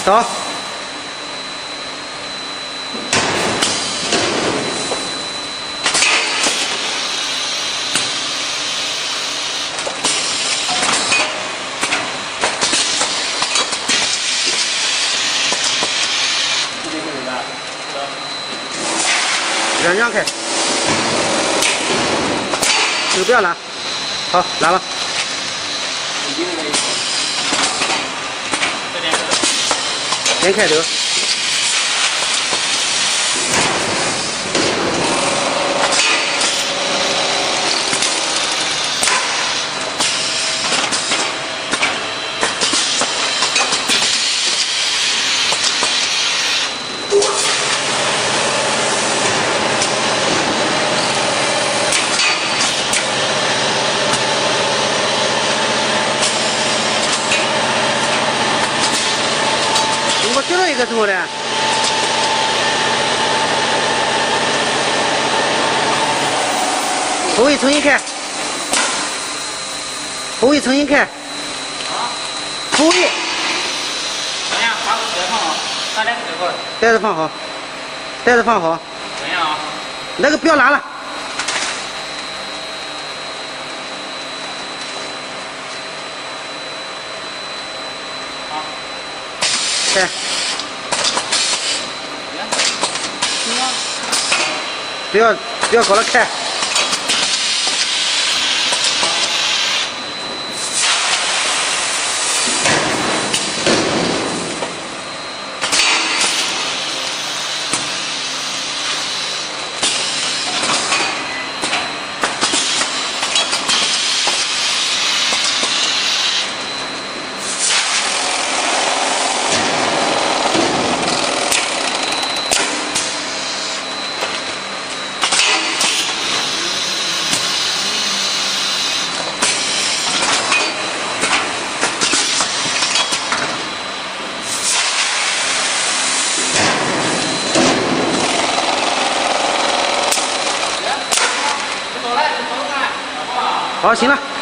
走。让开，这个不要拿，好，拿了。先开头。我接到一个什么的？后尾重新开，后尾重新开。啊？后尾。等一下，把袋子放好，拿两个袋子。袋子放好，袋子放好。等一下啊。那个不要拿了。好。开。不要搞了开。好，行了。